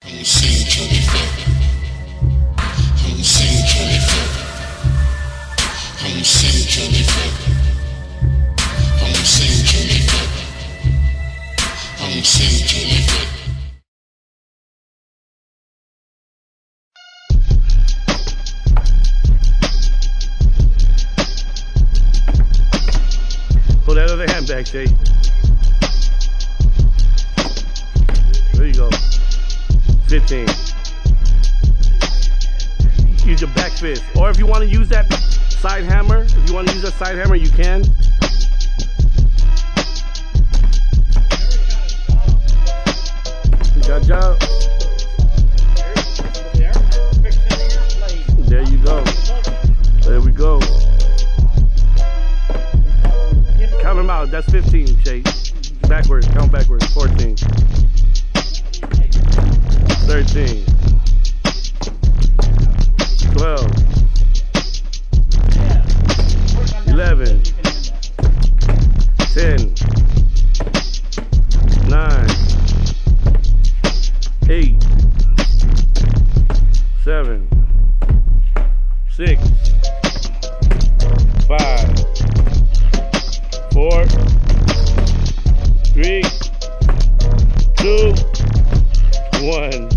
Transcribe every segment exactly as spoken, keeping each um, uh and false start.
Pull that other hand back, Jay. There you go. fifteen. Use your back fist. Or if you want to use that side hammer, if you want to use that side hammer, you can. Good job. There you go. There we go. Count them out. That's fifteen, Jay. Backwards. Count backwards. fourteen. thirteen. twelve. eleven. ten. nine. eight. seven. six. five. four. three. two. one.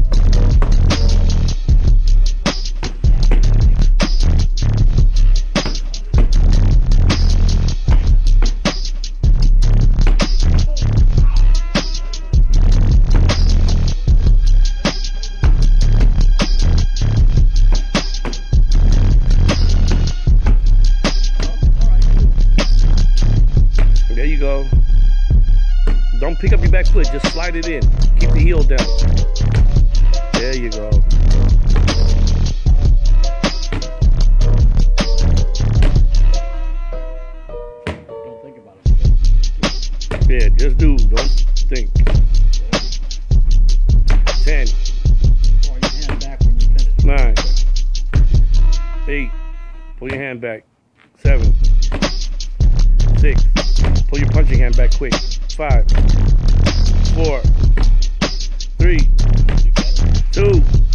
There you go. Don't pick up your back foot, just slide it in. Keep the heel down. There you go. Don't think about it. Yeah, just do. Don't think. ten. Pull your hand back when you finish. nine. eight. Pull your hand back. seven. six. Pull your punching hand back quick. five. four. three. two.